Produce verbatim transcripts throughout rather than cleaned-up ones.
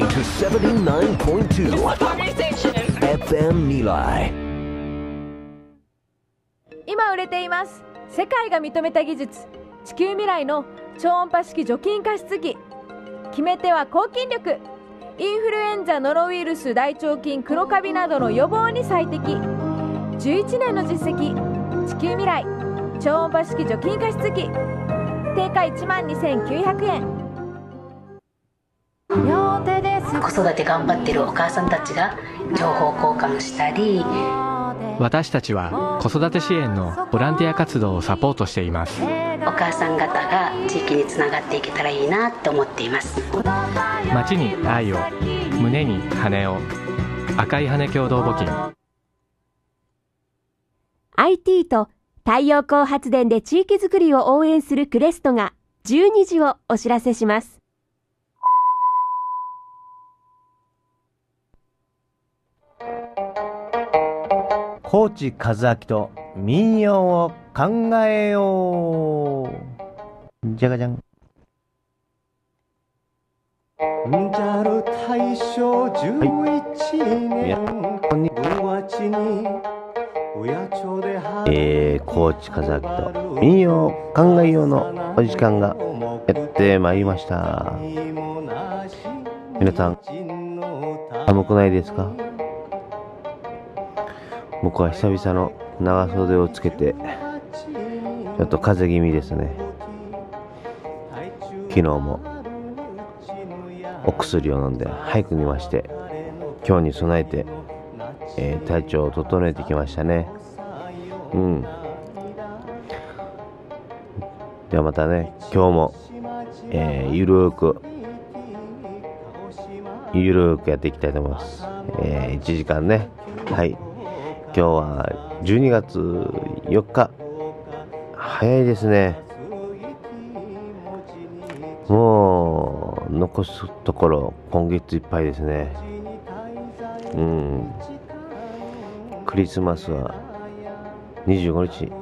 listening to seventy-nine point twoエフエム 未来。 今売れています。世界が認めた技術、地球未来の超音波式除菌加湿器。決め手は抗菌力。インフルエンザ、ノロウイルス、大腸菌、黒カビなどの予防に最適。じゅういちねんの実績。地球未来超音波式除菌加湿器。定価いちまんにせんきゅうひゃくえん。両手です。 子育て頑張ってるお母さんたちが情報交換したり、 私たちは子育て支援のボランティア活動をサポートしています。 お母さん方が地域につながっていけたらいいなと思っています。 街に愛を、胸に羽を。赤い羽共同募金。 アイティー と太陽光発電で地域づくりを応援するクレストがじゅうにじをお知らせします。 高知和明と民謡を考えよう。じゃがじゃん。じゃる大正じゅういちねんごがつにえー、高知和明と民謡を考えようのお時間がやってまいりました。皆さん寒くないですか？僕は久々の長袖をつけてちょっと風邪気味ですね。昨日もお薬を飲んで早く寝まして、今日に備えて、えー、体調を整えてきましたね。うんではまたね、今日も、えー、ゆるーくゆるーくやっていきたいと思います。えー、いちじかんね。はい、今日はじゅうにがつよっか。早いですね。もう残すところ今月いっぱいですね。うんクリスマスはにじゅうごにち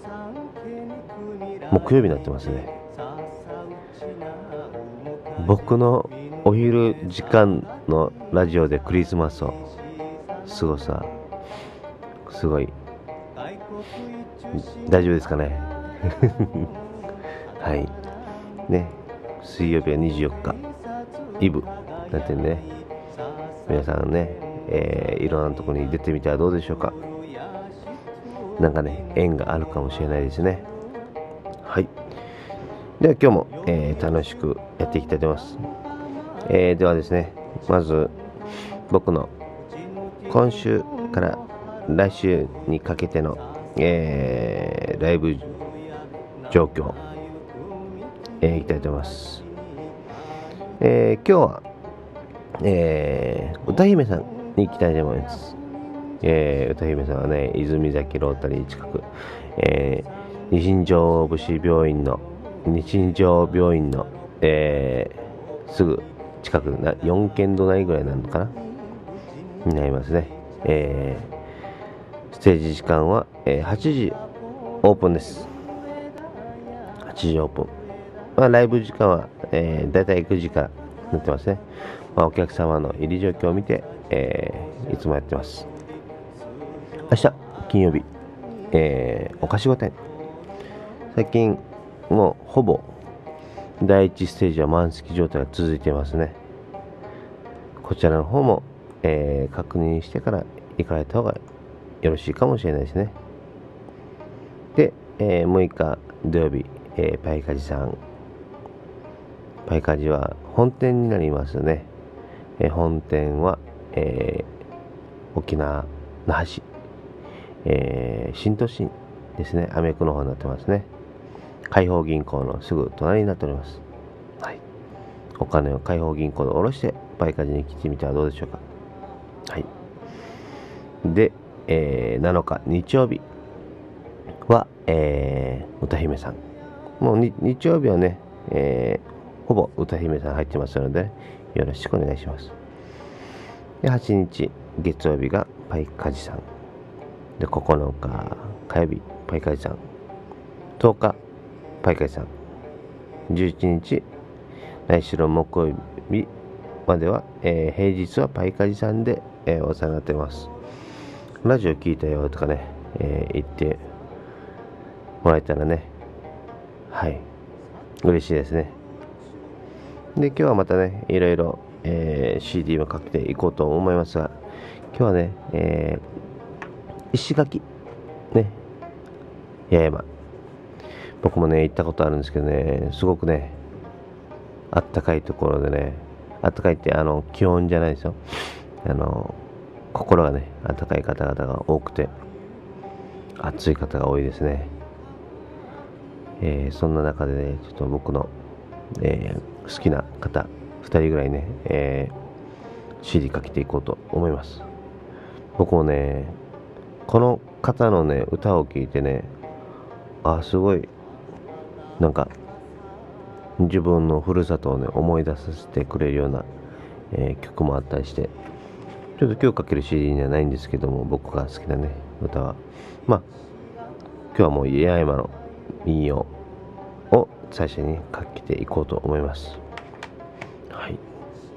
木曜日になってますね。僕のお昼時間のラジオでクリスマスを過ごすはすごい大丈夫ですかねはいね、水曜日はにじゅうよっかイブなんてね、皆さんね、えー、いろんなところに出てみてはどうでしょうか。なんかね、縁があるかもしれないですね。はい、では今日も、えー、楽しくやっていきたいと思います。えー、ではですね、まず僕の今週から来週にかけての、えー、ライブ状況、えー、いきたいと思います。えー、今日は、えー、歌姫さんに行きたいと思います。えー、歌姫さんはね、泉崎ロータリー近く、えー、日常節病院の日常病院の、えー、すぐ近くなよんけんどないぐらいなのかなになりますね。えー、ステージ時間は、えー、はちじオープンです。はちじオープン。まあ、ライブ時間は、えー、だいたいくじからなってますね。まあ、お客様の入り状況を見て、えー、いつもやってます。明日金曜日、えー、お菓子御殿。最近もうほぼだいいちステージは満席状態が続いていますね。こちらの方も、えー、確認してから行かれた方がよろしいかもしれないですね。で、えー、むいか土曜日、えー、パイカジさん。パイカジは本店になりますね。えー、本店は、えー、沖縄那覇市、えー、新都心ですね。アメ区の方になってますね。海邦銀行のすぐ隣になっております。はい。お金を海邦銀行で下ろしてパイカジに来てみてはどうでしょうか。はい。で、えー、なのか日曜日は、えー、歌姫さん。もうに日曜日はね、えー、ほぼ歌姫さん入ってますので、よろしくお願いします。で、はちにち月曜日がパイカジさん。で、ここのか火曜日パイカジさん。とおかパイカジさん。じゅういちにち来週の木曜日までは、えー、平日はパイカジさんで、えー、お世話になってます。ラジオ聞いたよとかね、えー、言ってもらえたらね、はい、嬉しいですね。で、今日はまたね、いろいろ、えー、シーディー もかけていこうと思いますが、今日はね、えー、石垣、ね、八重山。僕もね、行ったことあるんですけどね、すごくね、あったかいところでね、あったかいって、あの、気温じゃないですよ。あの、心がね、あったかい方々が多くて、暑い方が多いですね。えー、そんな中でね、ちょっと僕の、えー、好きな方ふたりぐらいね、えー、シーディー かけていこうと思います。僕もね、この方のね、歌を聴いてね、あ、すごいなんか自分のふるさとをね、思い出させてくれるような、えー、曲もあったりして、ちょっと今日かける シーディー にはないんですけども、僕が好きなね、歌は、まあ今日はもう八重山の民謡を最初にかけていこうと思います。はい。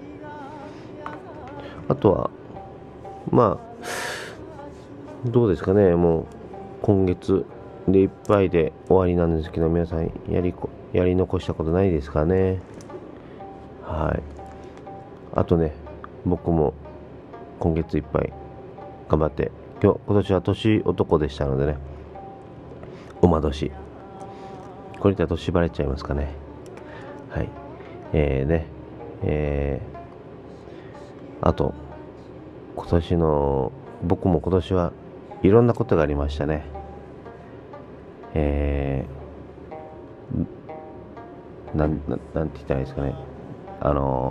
あとはまあどうですかね、もう今月でいっぱいで終わりなんですけど、皆さんやりこやり残したことないですかね。はい。あとね、僕も今月いっぱい頑張って、今日今年は年男でしたのでね、馬年、これだと年バレちゃいますかね。はい。えーね、えー、あと今年の僕も今年はいろんなことがありましたね。えー、なんななんて言ったらいいですかね。あの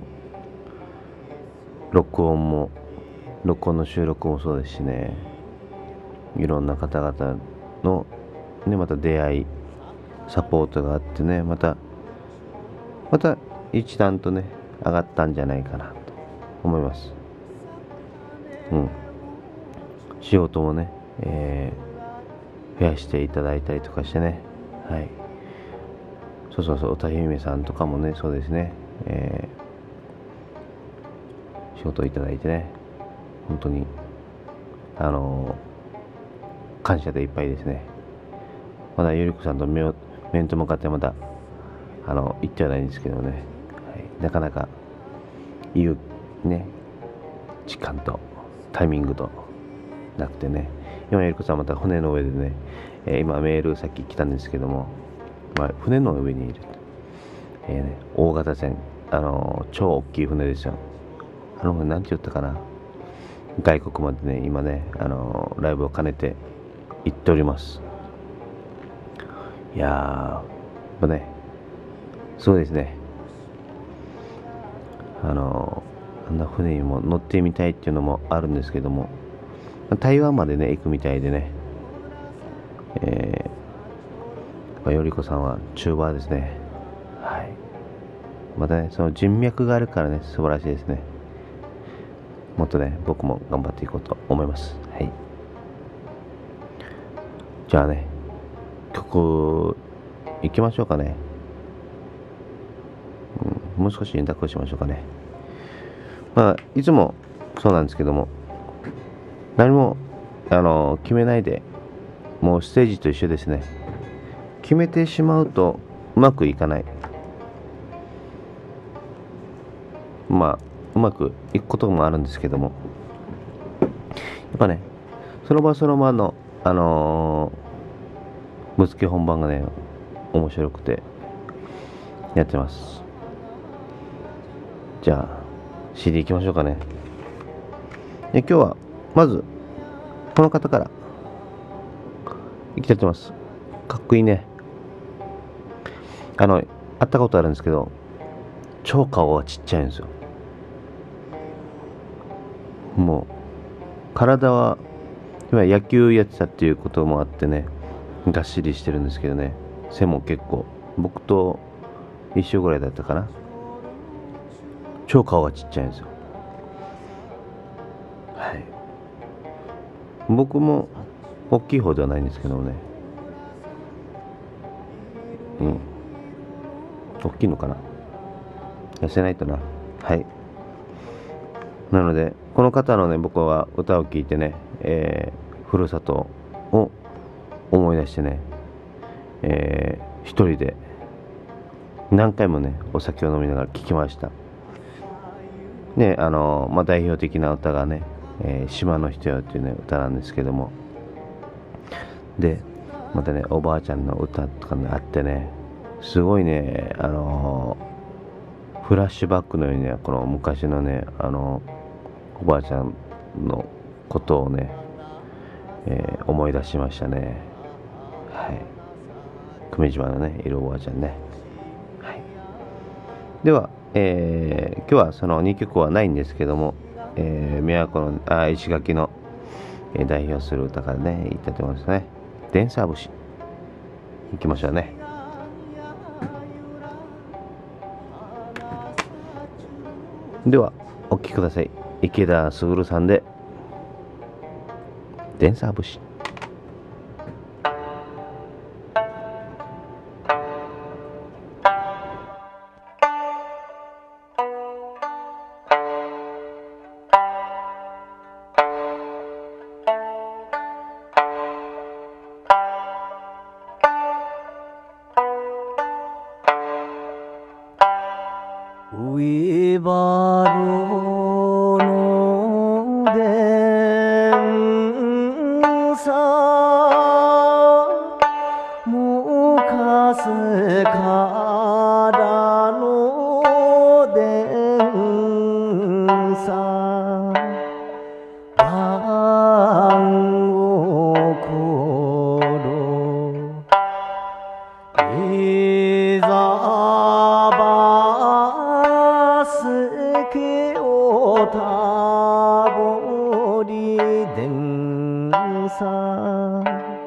録音も録音の収録もそうですしね、いろんな方々のね、また出会いサポートがあってね、またまた一段とね上がったんじゃないかなと思います。うん。仕事もね、えー、増やしていただいたりとかしてね、はい。そうそうそう、歌姫さんとかもね、そうですね、えー、仕事をいただいてね、本当にあのー、感謝でいっぱいですね。まだゆりこさんと面と向かってまだあの言ってはないんですけどね、はい、なかなか言うね時間とタイミングとなくてね、今ゆりこさんまた船の上でね、えー、今メールさっき来たんですけども、まあ、船の上にいる、えーね、大型船、あのー、超大きい船ですよ。あの船なんて言ったかな、外国までね今ね、あのー、ライブを兼ねて行っております。いやー、やっぱね、そうですね、あのあんな船にも乗ってみたいっていうのもあるんですけども、台湾までね行くみたいでね、えー、よりこさんはチューバーですね。はい。またね、その人脈があるからね、素晴らしいですね。もっとね、僕も頑張っていこうと思います。はい。じゃあね、曲いきましょうかね。うん、もう少し連絡をしましょうかね。まあいつもそうなんですけども、何もあの決めないで、もうステージと一緒ですね。決めてしまうとうまくいかない。まあうまくいくこともあるんですけども、やっぱね、その場その場のあのーぶつけ本番がね面白くてやってます。じゃあ シーディー いきましょうかね。で、今日はまずこの方からいきたいと思います。かっこいいね。あの会ったことあるんですけど、超顔がちっちゃいんですよ。もう体は今野球やってたっていうこともあってね、がっしりしてるんですけどね、背も結構僕と一緒ぐらいだったかな。超顔がちっちゃいんですよ。はい。僕も大きい方ではないんですけどね、うん、大きいのかな、痩せないとな。はい。 なのでこの方のね僕は歌を聴いてね、えー、ふるさとを思い出してね、えー、一人で何回もねお酒を飲みながら聴きました。であの、まあ、代表的な歌がね、えー、島の人よっていうね歌なんですけども、でまたねおばあちゃんの歌とかねあってね、すごいねあのフラッシュバックのようにねこの昔のねあのおばあちゃんのことをね、えー、思い出しましたね。はい、久米島のねいるおばあちゃんね。はい、では、えー、今日はそのにきょくはないんですけども、えー、宮古のあ石垣の、えー、代表する歌からね言ったと思いますね。電車節いきましょうね。ではお聴きください。池田卓さんで電車節。 ウバロの電車昔からの電車万を頃いざばすけおたぼり電車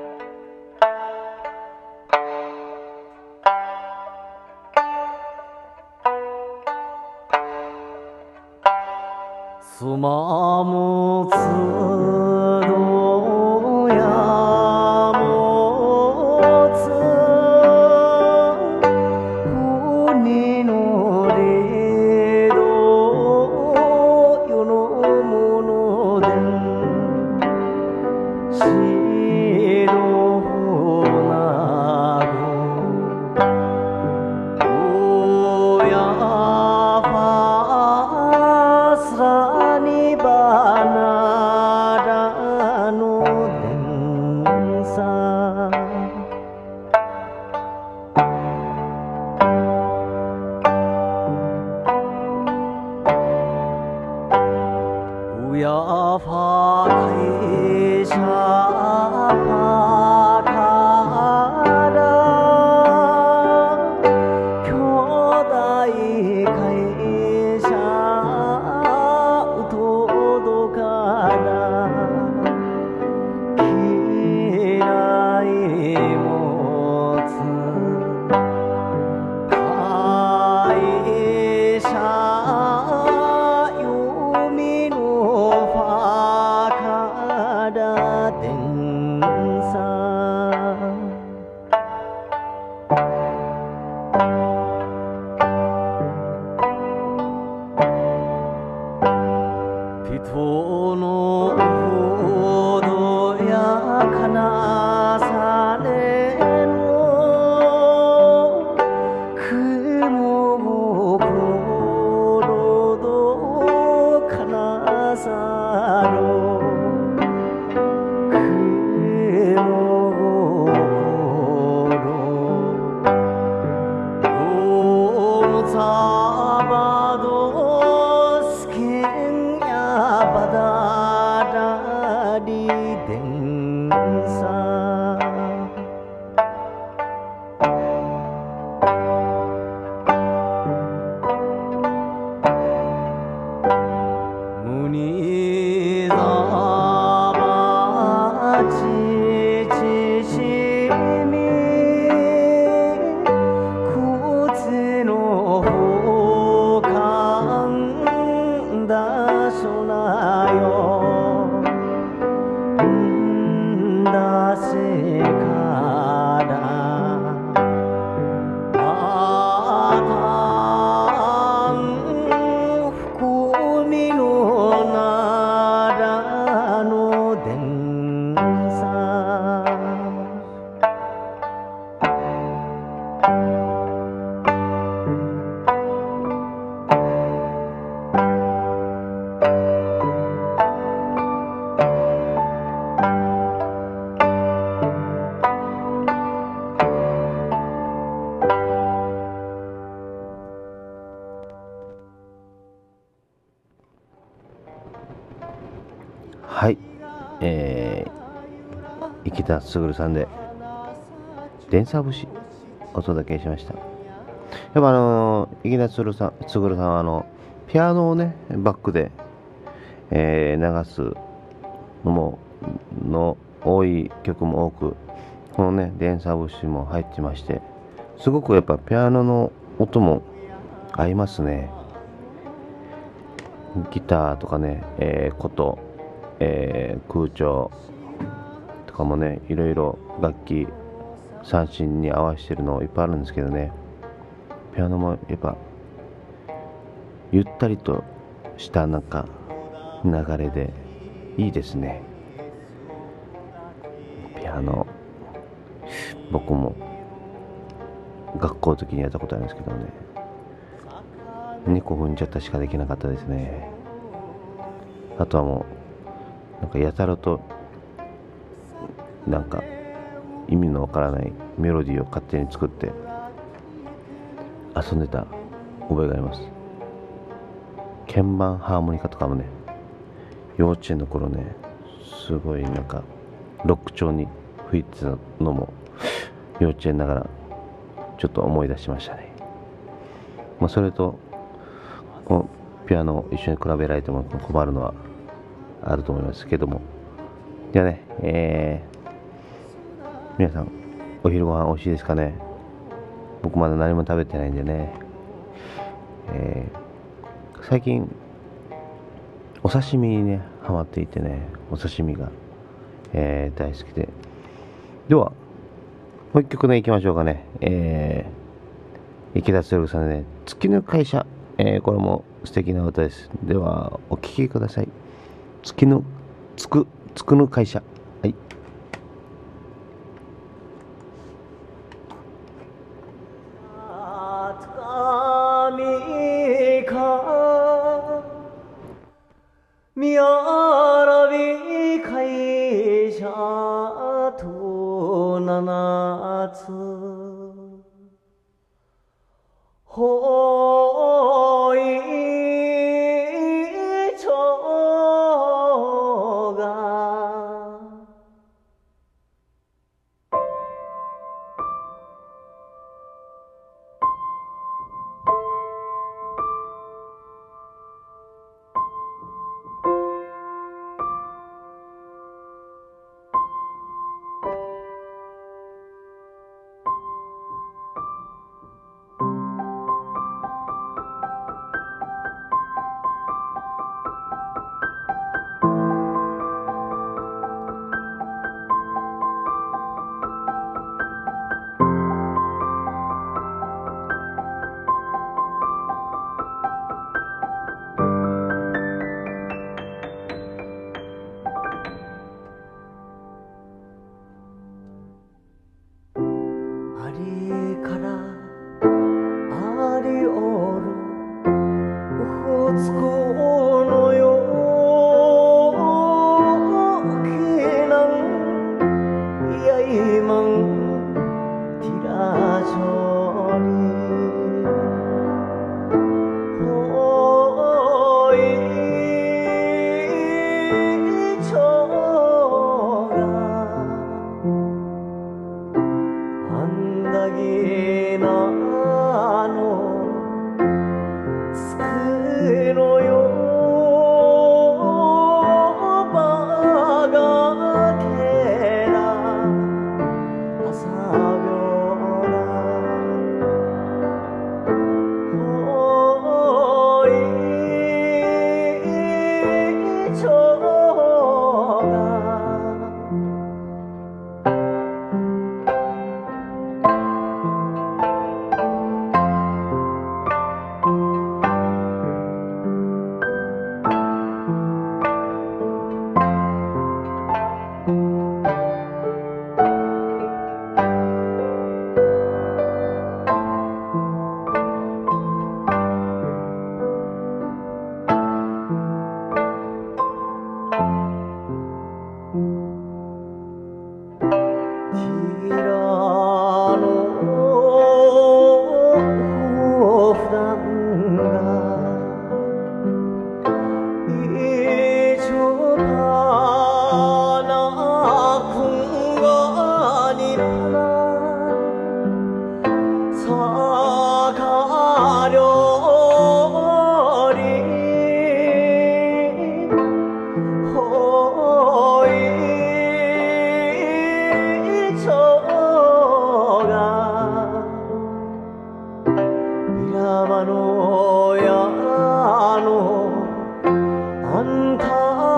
すまむつどやもつふにのれどよのものでしろなごおやファスラにばならの電車うやファ会社ファから兄弟会社うとどから嫌いもつ会社読みのファから電車人のほどやかなされの雲心どかなさろ雲心よのさばどすけんやばだらり電車むにざばちちしみくつのほかんだしょなよんだしからあたんふくみのはい、えー、池田卓さんで電車節お届けしました。やっぱあのー、池田卓さん、卓さんはあのピアノをねバックで、えー、流すのもの多い曲も多く、このね電車節も入ってまして、すごくやっぱピアノの音も合いますね。ギターとかね、えー、琴、えー、空調とかもね、いろいろ楽器三振に合わせてるのいっぱいあるんですけどね、ピアノもやっぱゆったりとしたなんか流れでいいですね。ピアノ僕も学校の時にやったことあるんですけどね、にこ踏んじゃったしかできなかったですね。あとはもうなんかやたらとなんか意味のわからないメロディーを勝手に作って遊んでた覚えがあります。鍵盤ハーモニカとかもね、幼稚園の頃ね、すごいなんかロック調に吹いてたのも幼稚園ながらちょっと思い出しましたね。まあ、それとこのピアノを一緒に比べられても困るのはあると思いますけども、じゃあね、えー、皆さんお昼ご飯美味しいですかね。僕まだ何も食べてないんでね、えー、最近お刺身にねハマっていてね、お刺身が、えー、大好きで、ではもう一曲ね行きましょうかね。えー、池田剛さんでね、月の会社、えー、これも素敵な歌です。ではお聴きください。月のつくつくの会社。はい。 미어라비 카이샤 도나나츠 호이 저가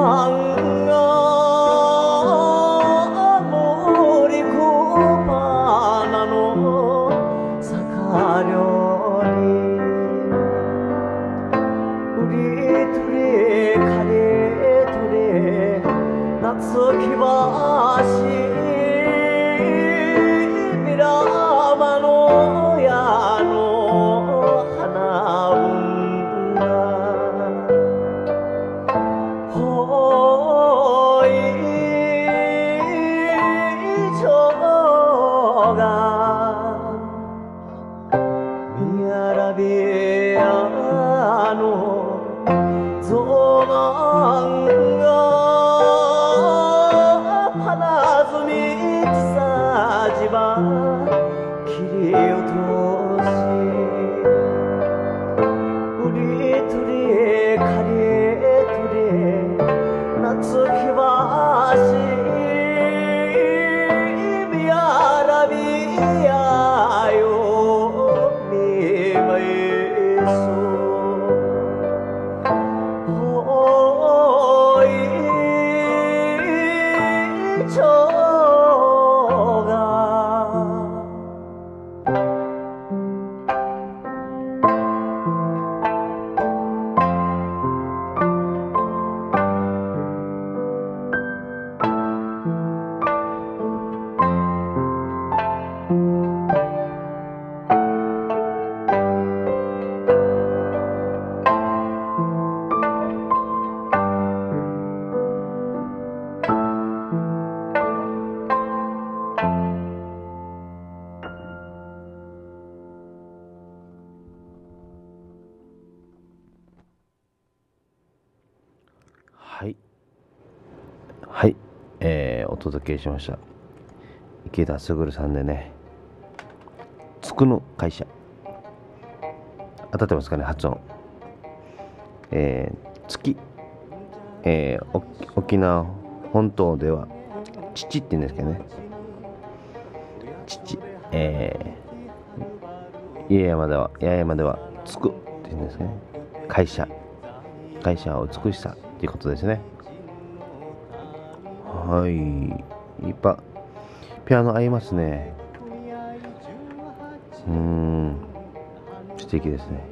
森小花の酒料理売りとれ金とれ夏木橋ミラマの矢の花分がほいちょがみやらびやのぞまんが花摘みちさじば切り落とし売りとり借りとり夏木橋みやらびやよみまいそうほいちょがはいはいえー、お届けしました池田卓さんでねつくの会社当たってますかね発音えー、月えー、お沖縄本島では父って言うんですけどね父えー、家山では八重山ではつくって言うんですね会社会社は美しさっていうことですねはいいっぱピアノ合いますねうーん素敵ですね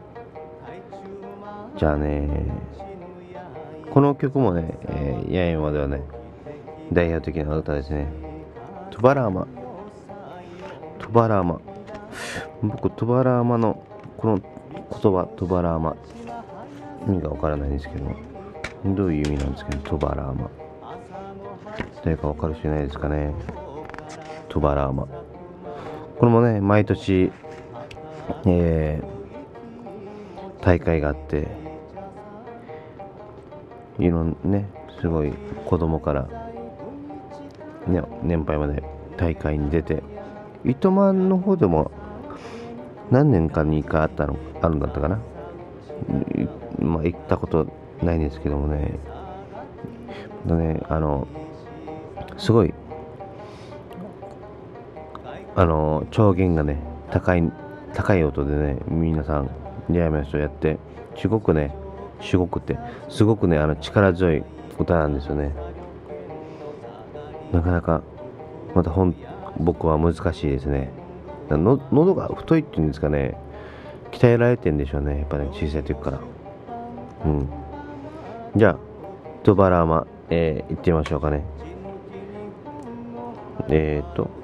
じゃあねこの曲もね、えー、八重山ではね代表的な歌ですねトゥバラーマトゥバラーマ僕トゥバラーマのこの言葉トゥバラーマ意味がわからないんですけどどういう意味なんですけどトゥバラーマ誰かわかる人いないですかねトゥバラーマこれもね毎年、えー、大会があっていろんねすごい子供から、ね、年配まで大会に出て糸満の方でも何年かにいっかいあったのあるんだったかなまあ行ったことないんですけどもねねあのすごいあの調弦がね高い高い音でね皆さん八重山の人やってすごくねすごくてすごくねあの力強い歌なんですよねなかなかまた本僕は難しいですねの喉が太いっていうんですかね鍛えられてんでしょうねやっぱり、ね、小さい時からうんじゃあトゥバラーマ、えー、行ってみましょうかねえーっと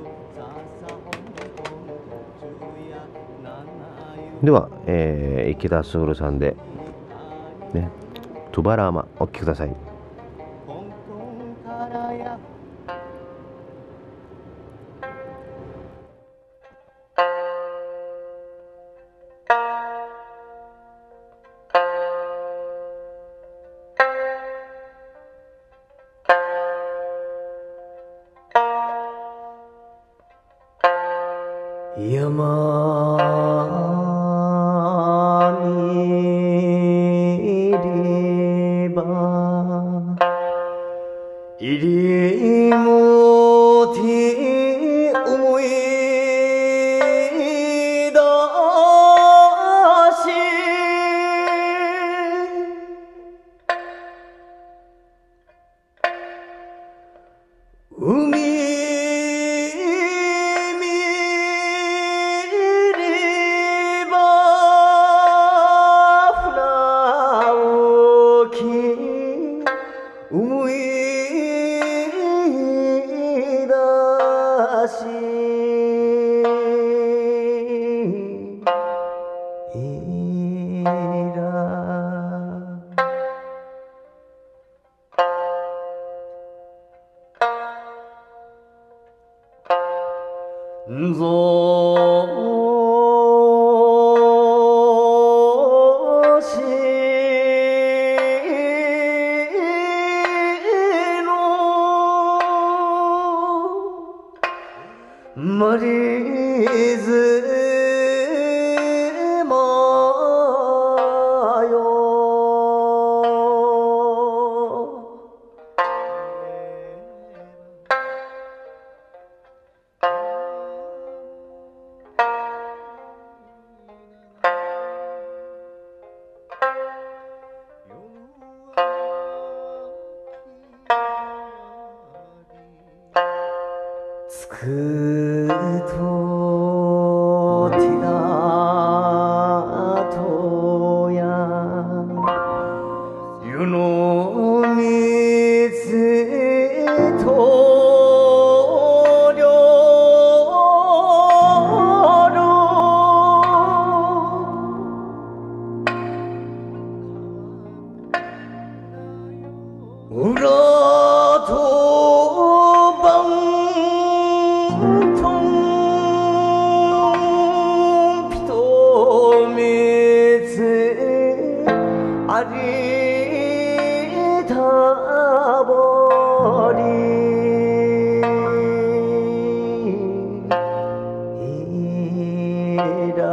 では、えー、池田卓さんでねトゥバラーマお聴きください山にいればいりもて思い出し海見れば船置き思い出しいらぞしのマリーズまよつくとティナとや湯の水と両裏と番とんぴとめつありたぼりいら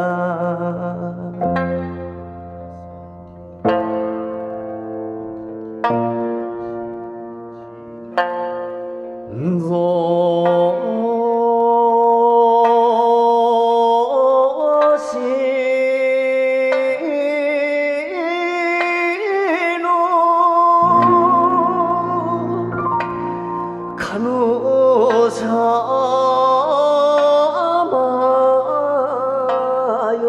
ぞしのかのさまよ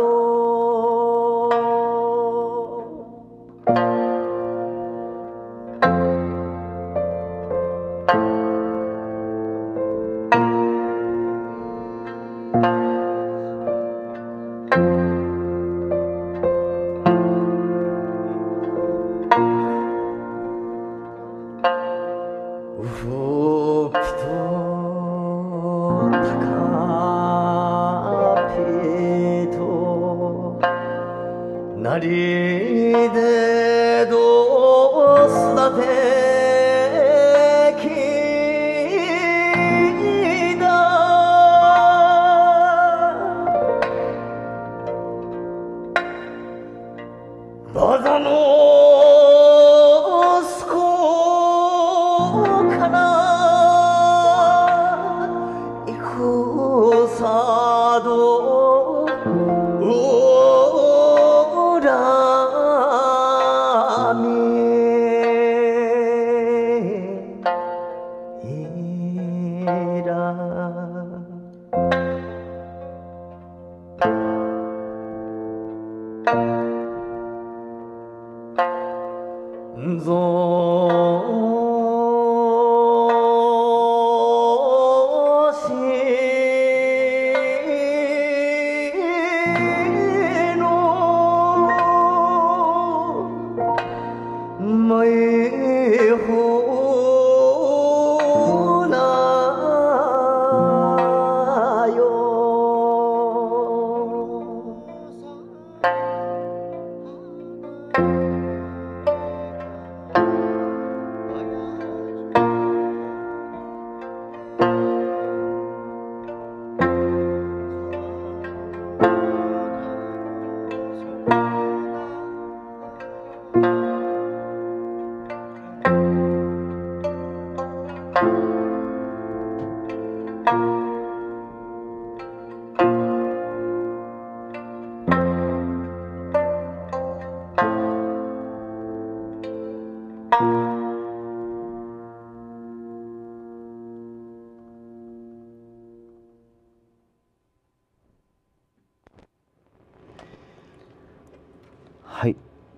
うふぴとたかぴとなりでどすだてきだバザのすこから行くさどおらみいらぞしのまいほなよ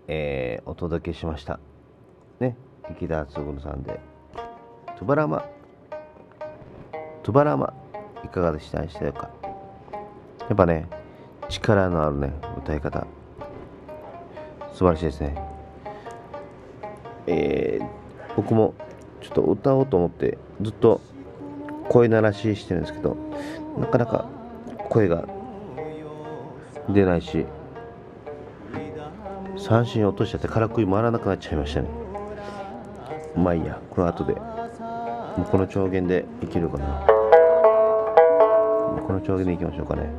えー、お届けしましたね。池田嗣さんでトゥバラマトゥバラマいかがでしたでしょうか。やっぱね、力のあるね歌い方素晴らしいですね。えー、僕もちょっと歌おうと思ってずっと声鳴らししてるんですけど、なかなか声が出ないし、三振落としちゃってからくり回らなくなっちゃいましたね。まあいいや、この後でもうこの調弦でいけるかな。この調弦でいきましょうかね。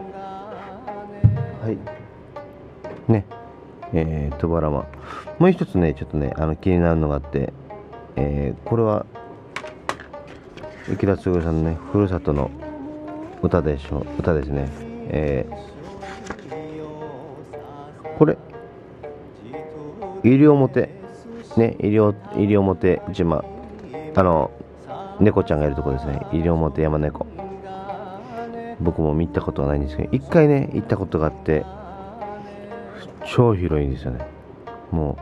はいね、えー、トゥバラマ、もう一つねちょっとねあの気になるのがあって、えー、これは池田嗣さんのねふるさとの歌でしょ歌ですね。えー、これ西表ね、西表島、あの猫ちゃんがいるとこですね。西表山猫、僕も見たことはないんですけど、一回ね行ったことがあって、超広いんですよね。も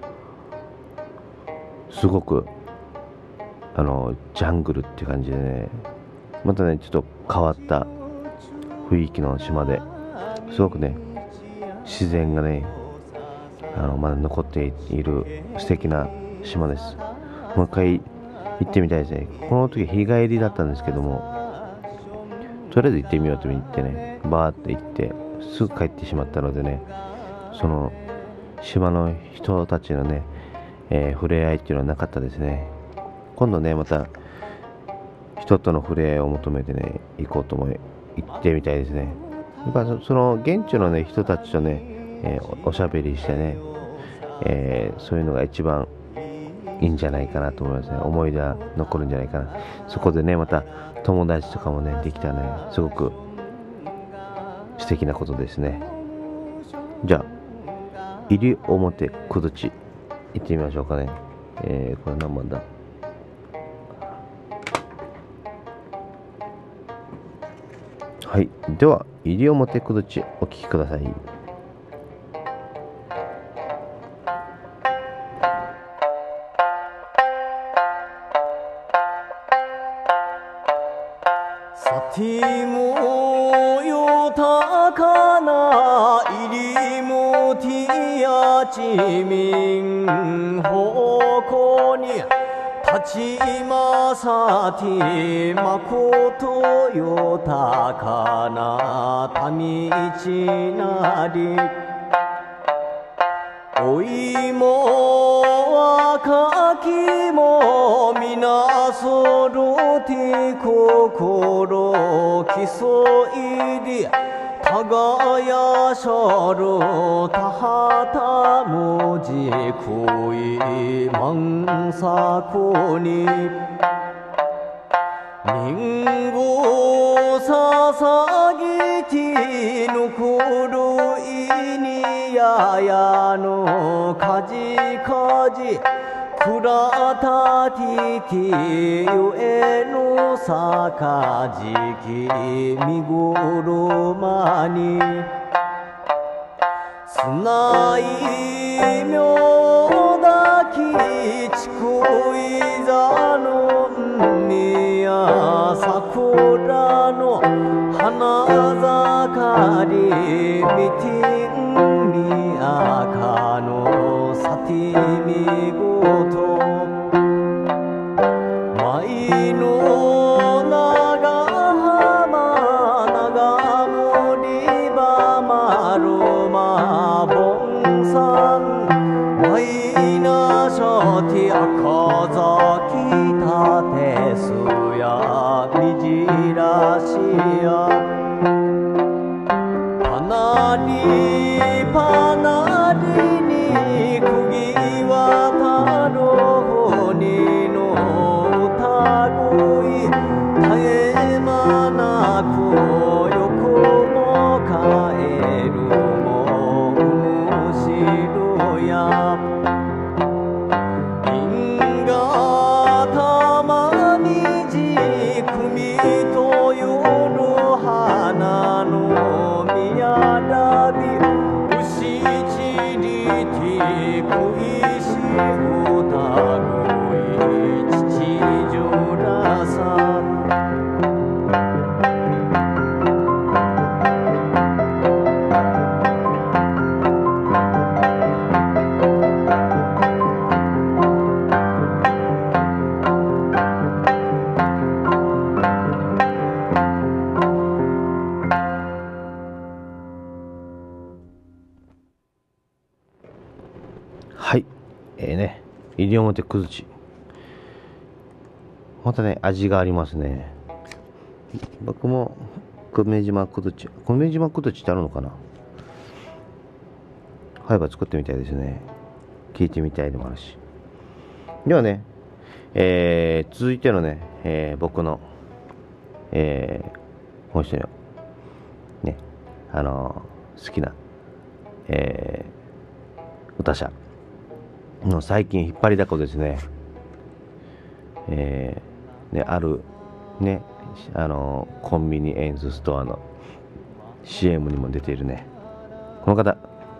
うすごくあのジャングルっていう感じでね、またねちょっと変わった雰囲気の島で、すごくね自然がねあのまだ残っている素敵な島です。もう一回行ってみたいですね。この時日帰りだったんですけども、とりあえず行ってみようと言ってね、バーって行ってすぐ帰ってしまったのでね、その島の人たちのね、えー、触れ合いっていうのはなかったですね。今度ねまた人との触れ合いを求めてね行こうと思い行ってみたいですね。やっぱその現地のね人たちとね、えー、おしゃべりしてね、えー、そういうのが一番いいんじゃないかなと思いますね。思い出は残るんじゃないかな。そこでねまた友達とかもねできたらね、すごく素敵なことですね。じゃあ西表くどち行ってみましょうかね。えー、これ何番だ。はい、では西表くどちお聴きください。 さてもよたかな入もてやちみんほこに立ちまさてまことよたかなたみちなりおいも若きもみなそろて心競いで耕しょる田畑もじくいまんさこに人語ささぎてぬくるいにややのかじかじくらたててゆえのさかじきみぐるまにすないみょうだきちくいざのんにやさくらの花盛りみてんみあかのさてみごとまいの長浜長森ばまるまぼんさんまいなしょて赤崎たてすやみじらしやパナリパナリにくぎわたろにの歌声絶え間なく横も帰るもむしろや因果たまみじくみ西表くずち、またね味がありますね。僕も久米島くずち、久米島くずちってあるのかな。はいば作ってみたいですね。聞いてみたいでもあるし。ではね、えー、続いてのね、えー、僕の、えー、もう一人のね、あのー、好きな、えー、歌者の最近引っ張りだこですね。えー、ね、あるね、あのー、コンビニエンスストアの シーエム にも出ているね、この方、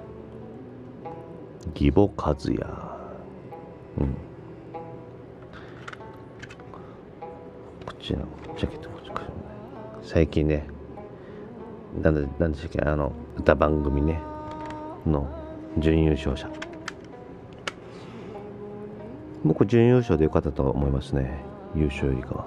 義母和也。うん。こっちのジャケットこっちか。最近ね、なんでなんでしたっけ、あの歌番組ねの準優勝者。僕準優勝でよかったと思いますね。優勝よりかは。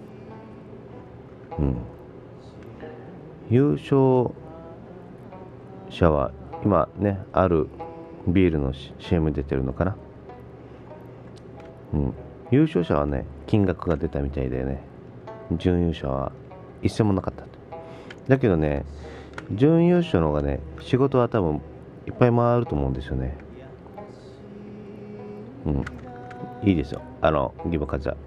うん。優勝者は今ね、あるビールの シーエム 出てるのかな。うん。優勝者はね、金額が出たみたいでね、準優勝は一銭もなかったと。だけどね、準優勝の方がね、仕事は多分いっぱい回ると思うんですよね。うん。いいですよ。あの、義母和也。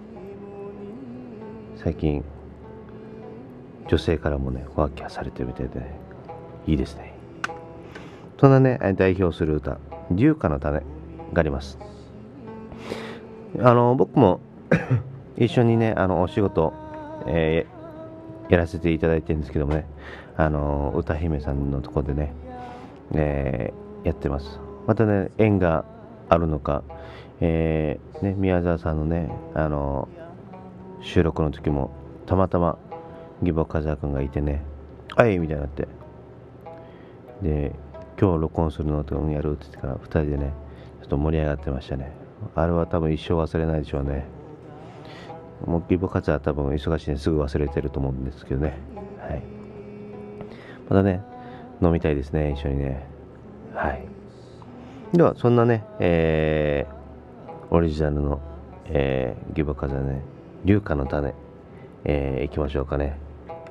最近、女性からもね、ワーキャーされてるみたいでね、いいですね。そんなね、代表する歌、龍華の種があります。あの、僕も一緒にね、あの、お仕事、えー、やらせていただいてるんですけどもね、あの、歌姫さんのところでね、えー、やってます。またね、縁があるのか、えー、ね、宮沢さんのね、あの、収録の時も、たまたま、義母和也くんがいてね、あいみたいになって、で、今日録音するのとかやるって言ってからふたりでね、ちょっと盛り上がってましたね。あれは多分一生忘れないでしょうね。もう義母和也は多分忙しいんですぐ忘れてると思うんですけどね。はい。またね、飲みたいですね、一緒にね。はい。では、そんなね、えー、オリジナルの、えー、義母和也ね、龍華の種、えー、いきましょうかね。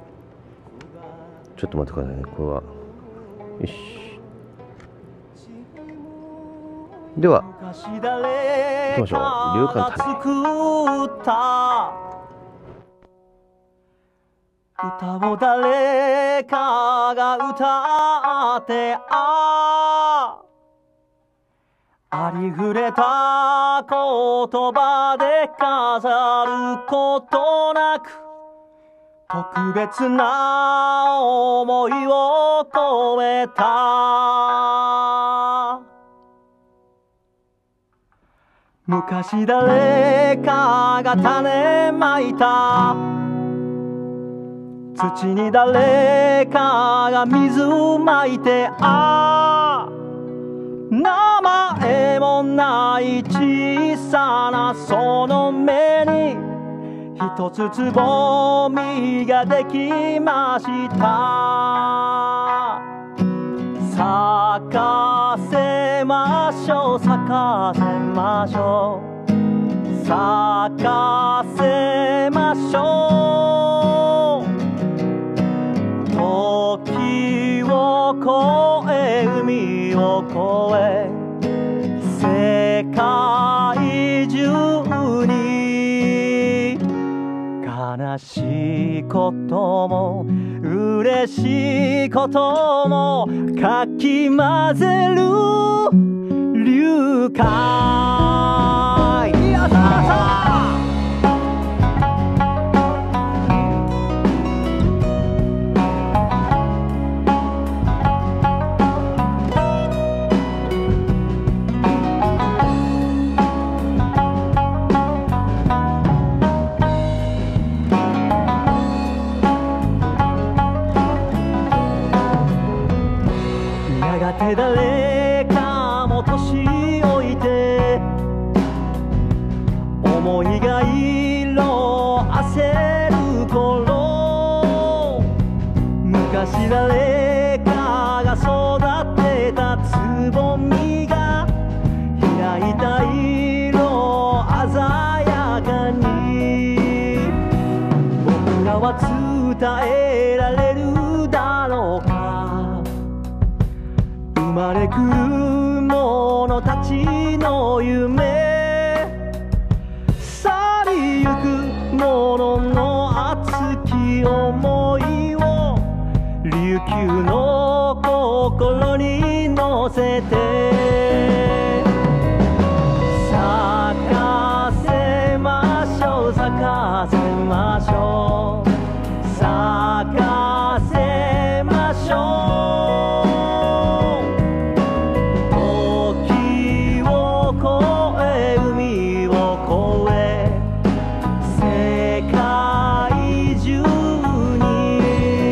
ちょっと待ってくださいね、これは。よし。では、行きましょう。龍華の種。歌を誰かが歌ってあありふれた言葉で飾ることなく特別な思いを込めた。昔誰かが種まいた土に誰かが水まいてああ名前もない小さなその目に一つつぼみができました。咲かせましょう咲かせましょう咲かせましょう時を越え海を越え世界中に悲しいことも嬉しいこともかき混ぜる龍華。いやささ誰かも年老いて思いが色あせる頃昔誰かが育てたつぼみが開いた色歌えられるだろうか。生まれくる者たちの夢、去りゆく者の熱き想いを琉球の心に乗せて咲かせましょう、咲かせましょう、咲かせましょう。時を越え海を越え世界中に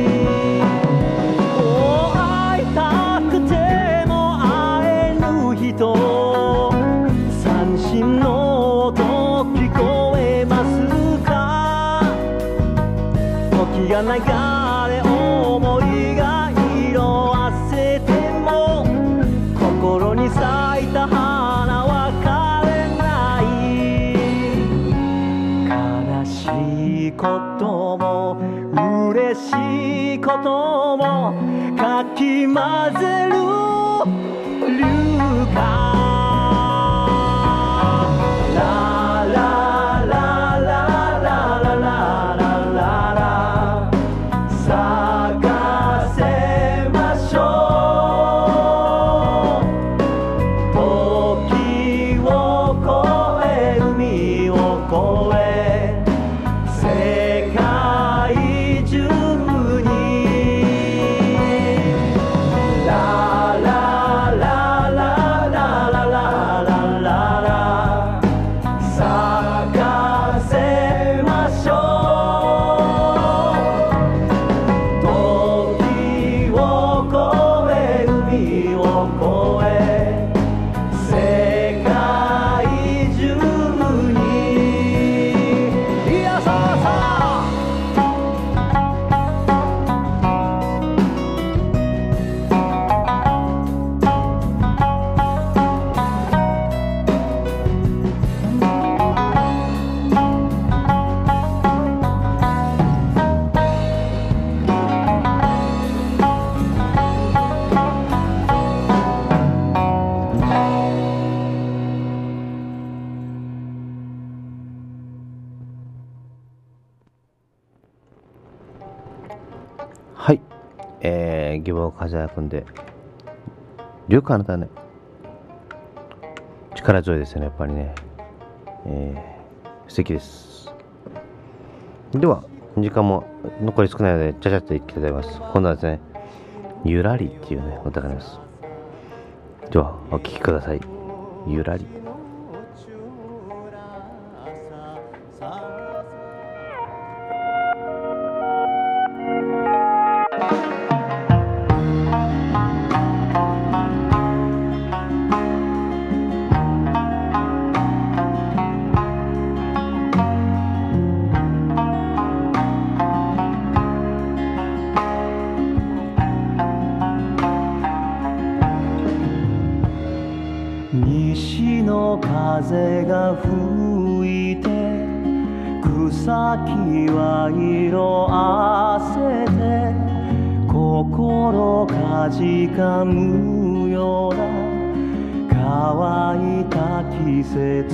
会いたくても会えぬ人、三振の音聞こえますか。時が流れ思いが色あせても心に咲いた花は枯れない。悲しいことも嬉しいこともかき混ぜる流歌。 はい、えー、義母風也くんでよくあなたね、力強いですよね、やっぱりね、えー、素敵です。では時間も残り少ないのでちゃちゃっといきたいと思います。今度はですね、ゆらりっていうね歌があります。ではお聴きください。ゆらり。 西の風が吹いて草木は色あせて心かじかむような乾いた季節、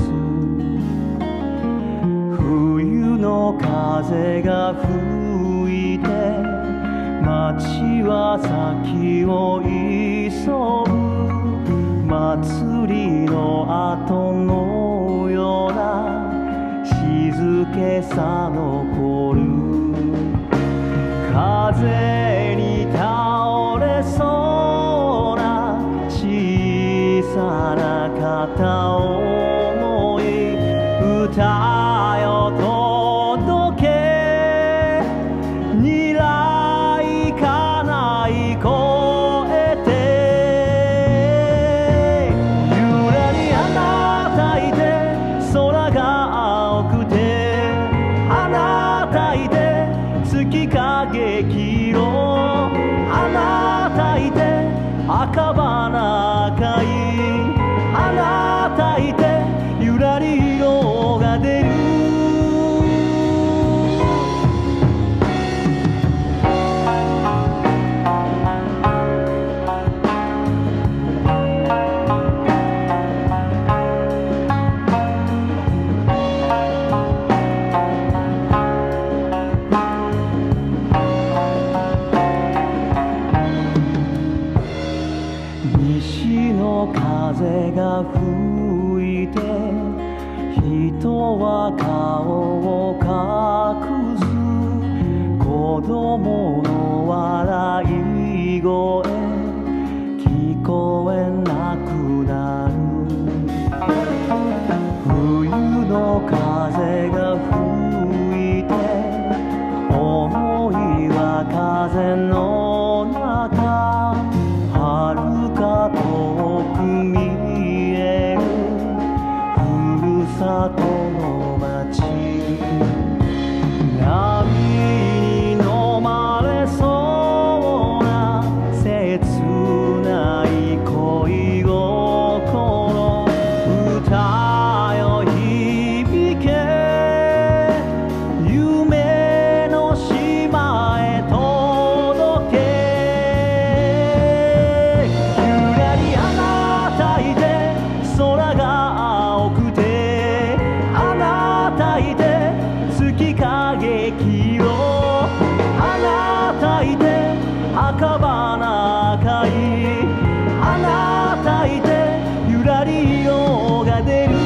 冬の風が吹いて街は先を急ぐ祭りの後のような静けさ残る。風に倒れそうな小さな片思い、歌よ届け未来かない声で月影黄色、あなたいて赤花赤い、あなたいてゆらり色が出る。 とは顔を隠す子供の笑い声聞こえなくなる冬の風が吹いて思いは風の中遥か遠く見えるふるさとの街波に飲まれそうな切ない恋心歌よ響け夢の島へ届けゆらりあなたいて空が青くてあなたいて月影黄色あなたいて赤花赤いあなたいてゆらり色が出る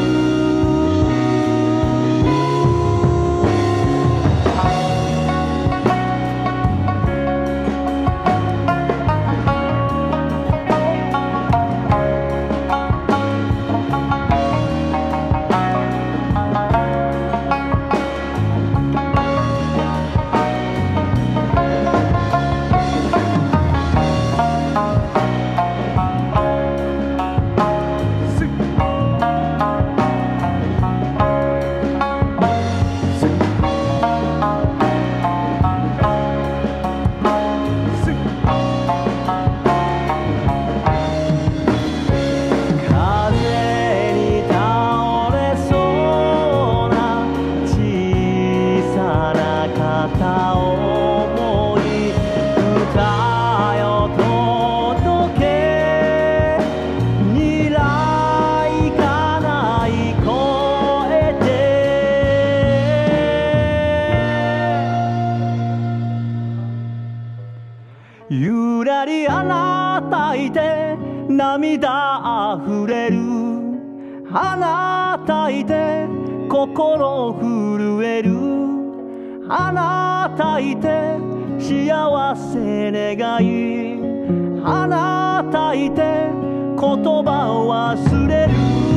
ゆらりあなたいて涙あふれるあなたいて心震えるあなたいて幸せ願いあなたいて言葉忘れる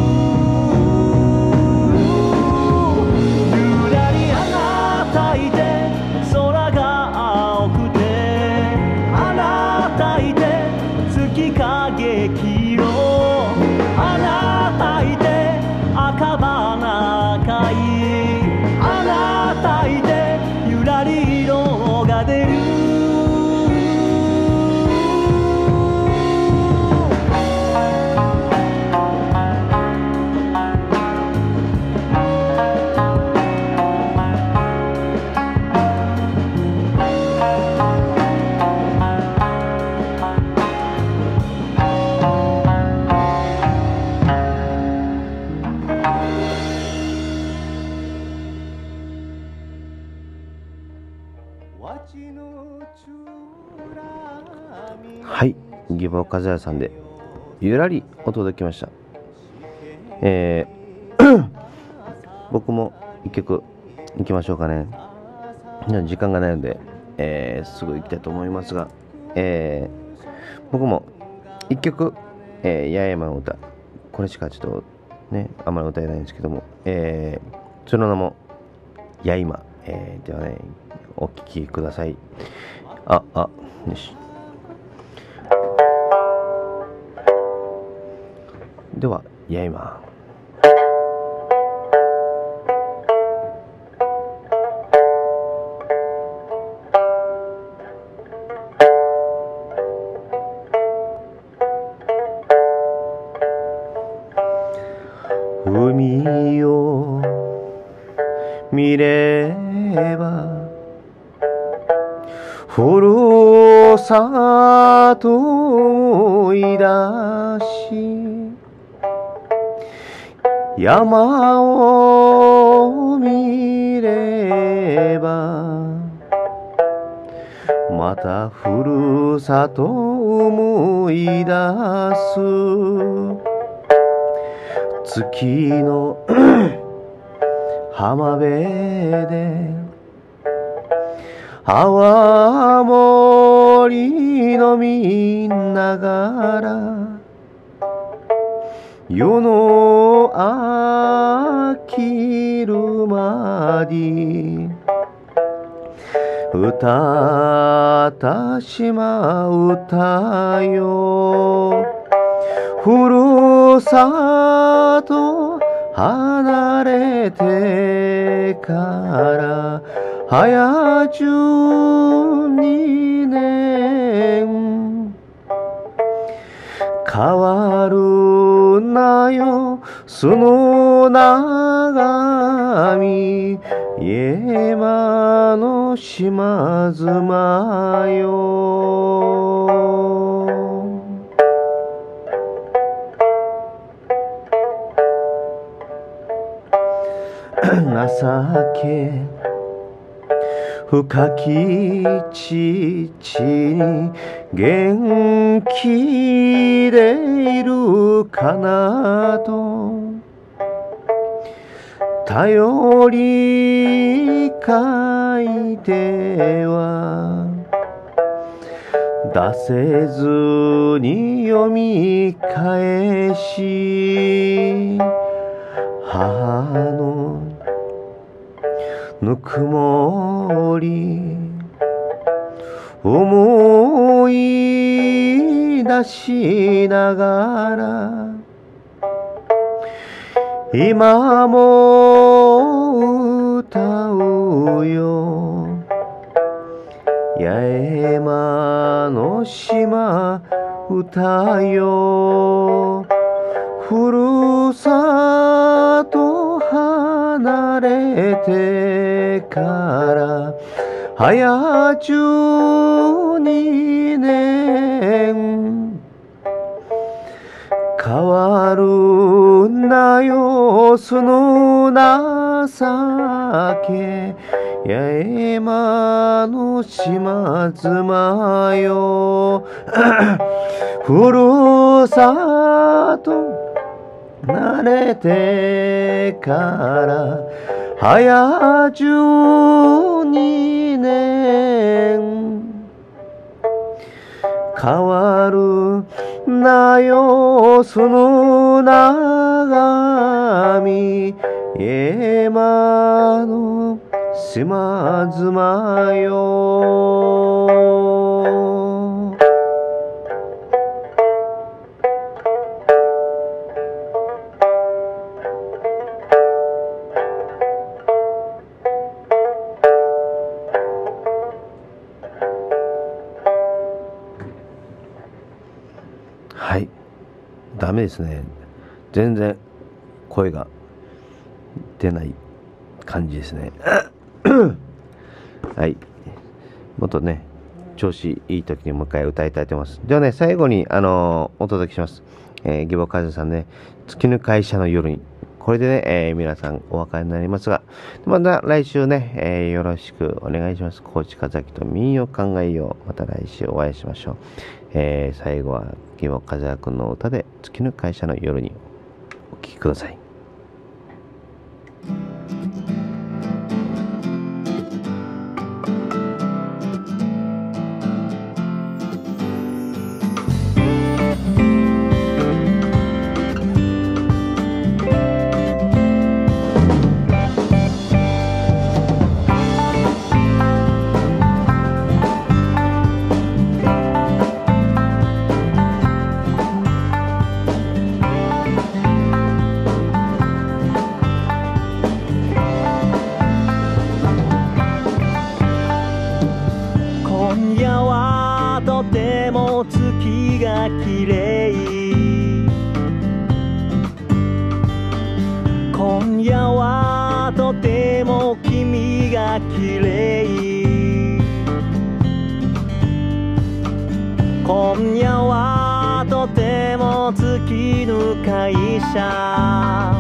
ゆらりあなたいて空が青くてあなたいて月影黄色あなたいて赤花赤いあなたいてゆらり色が出るはい、義母和也さんでゆらりお届けしました。えー、僕も一曲いきましょうかね。時間がないので、えー、すぐ行きたいと思いますが、えー、僕も一曲、えー、八重山の歌、これしかちょっとねあんまり歌えないんですけども、えー、その名も八重山、えー、ではねお聴きください。ああよし。では八重山。海を見ればふるさと思い出し山を見ればまたふるさと思い出す月の浜辺で泡盛飲みながら夜の明きるまで歌ったしまうたよふるさと離れてから早じゅうにねん変わるなよその長み山の島妻よ情け深き父に元気でいるかなと頼り書いては出せずに読み返し母のぬくもり思い出しながら今も歌うよ八重山の島歌よふるさと離れてから早じゅうにねん変わるなよその情け八重山の島妻よふるさと慣れてから早じゅうにねん変わるなよその長み山の島妻よはい、ダメですね。全然声が出ない感じですね。はい、もっとね調子いい時にもう一回歌いたいと思います。ではね、最後にあのー、お届けします。えー、義母風さんね、月の会社の夜に。これでね、えー、皆さんお別れになりますが、また来週ね、えー、よろしくお願いします。高知かざきと民謡考えよう。また来週お会いしましょう。えー、最後は義母風くんの歌で月の会社の夜にお聴きください。 綺麗今夜はとても君が綺麗今夜はとても月の会社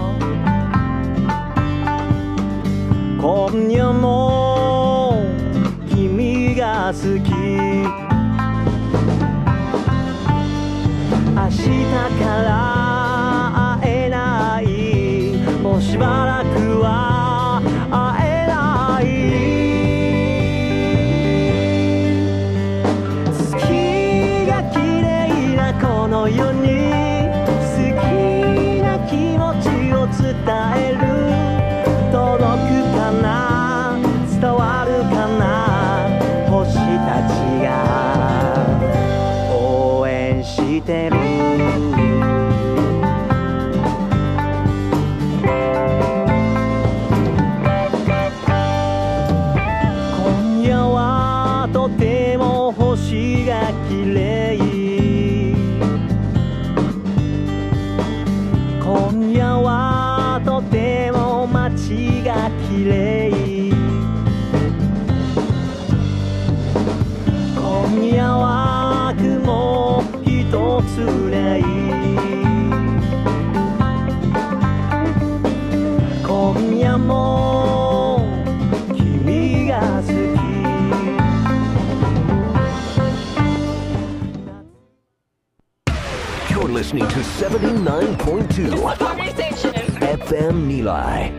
今夜も君が好き明日から会えないもうしばらくは君が綺麗今夜は雲一つない今夜も君が好き You're listening to seventy-nine point twoエフエム Nilai.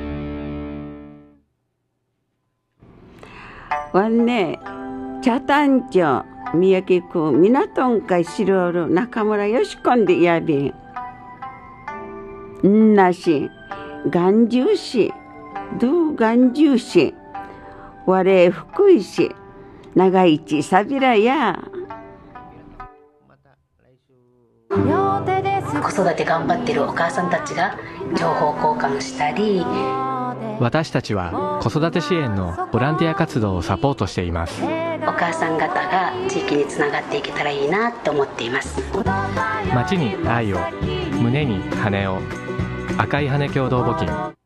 わんね茶炭町宮城区港んかいしろおる中村よしこんでやびんんなし眼中市どう眼中市われ福井市長市さびらや子育て頑張ってるお母さんたちが情報交換したり私たちは子育て支援のボランティア活動をサポートしています。 お母さん方が地域につながっていけたらいいなと思っています。 街に愛を、胸に羽を、赤い羽共同募金。